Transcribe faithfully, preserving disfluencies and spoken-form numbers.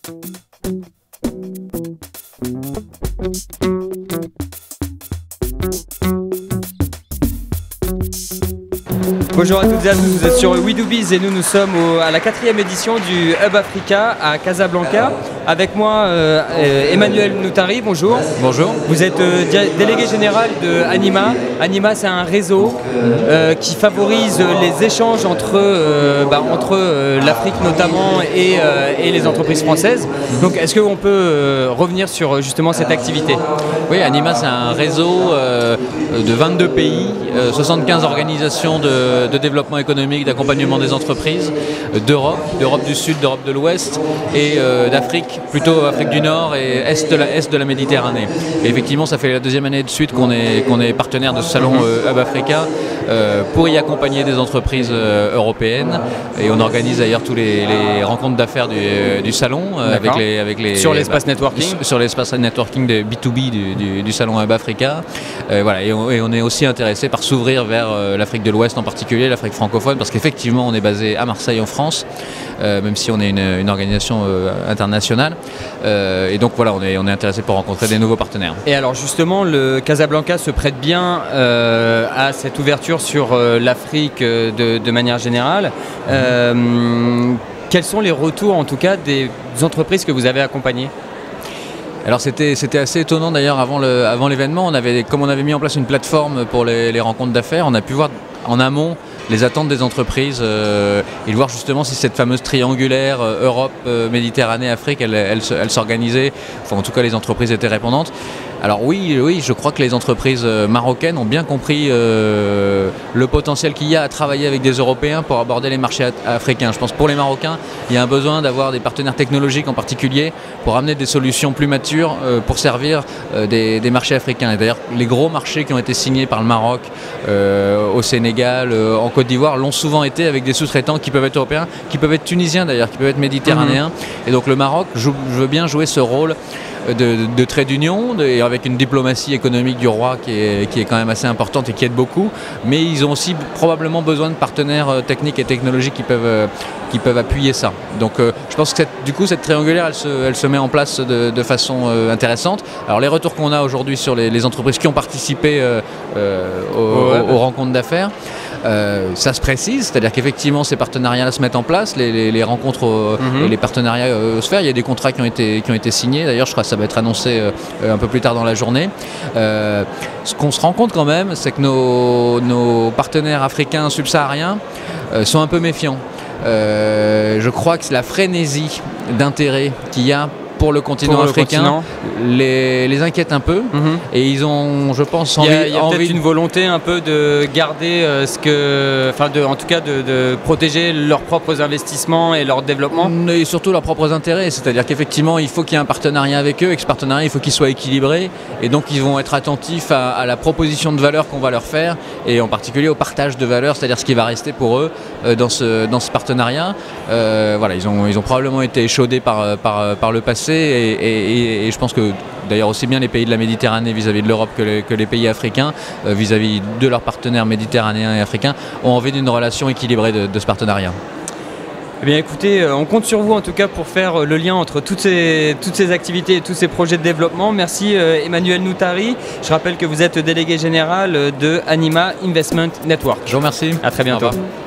Bonjour à toutes et à tous, vous êtes sur WeDoBiz et nous nous sommes au, à la quatrième édition du Hub Africa à Casablanca. Avec moi euh, Emmanuel Noutari, bonjour. Bonjour. Vous êtes euh, délégué général de Anima. Anima, c'est un réseau euh, qui favorise les échanges entre, euh, bah, entre euh, l'Afrique notamment et, euh, et les entreprises françaises. Donc est-ce qu'on peut euh, revenir sur justement cette activité? Oui, Anima, c'est un réseau euh, de vingt-deux pays, euh, soixante-quinze organisations de, de développement économique, d'accompagnement des entreprises, euh, d'Europe, d'Europe du Sud, d'Europe de l'Ouest et euh, d'Afrique, plutôt Afrique du Nord et Est de la, Est de la Méditerranée. Et effectivement, ça fait la deuxième année de suite qu'on est, qu'on est partenaire de ce salon euh, Hub Africa euh, pour y accompagner des entreprises euh, européennes. Et on organise d'ailleurs tous les, les rencontres d'affaires du, euh, du salon euh, avec les, avec les, sur l'espace bah, networking. Sur l'espace networking de B deux B du, du, du salon Hub Africa. Euh, voilà, et, on, et on est aussi intéressé par s'ouvrir vers euh, l'Afrique de l'Ouest en particulier, l'Afrique francophone, parce qu'effectivement on est basé à Marseille en France, euh, même si on est une, une organisation euh, internationale. Euh, et donc voilà, on est, on est intéressé pour rencontrer des nouveaux partenaires. Et alors justement, le Casablanca se prête bien euh, à cette ouverture sur euh, l'Afrique euh, de, de manière générale. Euh, quels sont les retours en tout cas des entreprises que vous avez accompagnées? Alors c'était assez étonnant d'ailleurs avant le, avant l'événement, on avait, comme on avait mis en place une plateforme pour les, les rencontres d'affaires, on a pu voir en amont les attentes des entreprises euh, et voir justement si cette fameuse triangulaire euh, Europe, euh, Méditerranée, Afrique, elle, elle, elle s'organisait, enfin en tout cas les entreprises étaient répondantes. Alors oui, oui, je crois que les entreprises marocaines ont bien compris euh, le potentiel qu'il y a à travailler avec des Européens pour aborder les marchés africains. Je pense que pour les Marocains, il y a un besoin d'avoir des partenaires technologiques en particulier pour amener des solutions plus matures euh, pour servir euh, des, des marchés africains. Et d'ailleurs, les gros marchés qui ont été signés par le Maroc, euh, au Sénégal, euh, en Côte d'Ivoire, l'ont souvent été avec des sous-traitants qui peuvent être européens, qui peuvent être tunisiens d'ailleurs, qui peuvent être méditerranéens. Mmh. Et donc le Maroc joue, veut bien jouer ce rôle de, de, de trait d'union et avec une diplomatie économique du roi qui est, qui est quand même assez importante et qui aide beaucoup, mais ils ont aussi probablement besoin de partenaires techniques et technologiques qui peuvent, qui peuvent appuyer ça. Donc euh, je pense que cette, du coup cette triangulaire elle se, elle se met en place de, de façon euh, intéressante. Alors les retours qu'on a aujourd'hui sur les, les entreprises qui ont participé euh, euh, aux, ouais. aux rencontres d'affaires, Euh, ça se précise, c'est-à-dire qu'effectivement ces partenariats se mettent en place, les, les, les rencontres euh, mm-hmm. et les partenariats euh, se faire. Il y a des contrats qui ont été, qui ont été signés, d'ailleurs je crois que ça va être annoncé euh, un peu plus tard dans la journée. Euh, ce qu'on se rend compte quand même, c'est que nos, nos partenaires africains subsahariens euh, sont un peu méfiants. Euh, je crois que c'est la frénésie d'intérêt qu'il y a pour le continent pour africain le continent. Les, les inquiète un peu mm-hmm. et ils ont, je pense, envie... Il y a, il y a peut-être une volonté un peu de garder euh, ce que... Enfin, de, en tout cas, de, de protéger leurs propres investissements et leur développement. Et surtout leurs propres intérêts, c'est-à-dire qu'effectivement, il faut qu'il y ait un partenariat avec eux et que ce partenariat, il faut qu'il soit équilibré et donc ils vont être attentifs à, à la proposition de valeur qu'on va leur faire et en particulier au partage de valeur, c'est-à-dire ce qui va rester pour eux euh, dans, ce, dans ce partenariat. Euh, voilà, ils ont, ils ont probablement été échaudés par, par, par le passé. Et, et, et je pense que d'ailleurs aussi bien les pays de la Méditerranée vis-à-vis de l'Europe que, les, que les pays africains euh, vis-à-vis de leurs partenaires méditerranéens et africains ont envie d'une relation équilibrée de, de ce partenariat. Eh bien écoutez, on compte sur vous en tout cas pour faire le lien entre toutes ces, toutes ces activités et tous ces projets de développement. Merci euh, Emmanuel Noutari. Je rappelle que vous êtes délégué général de Anima Investment Network. Je vous remercie. À très bientôt.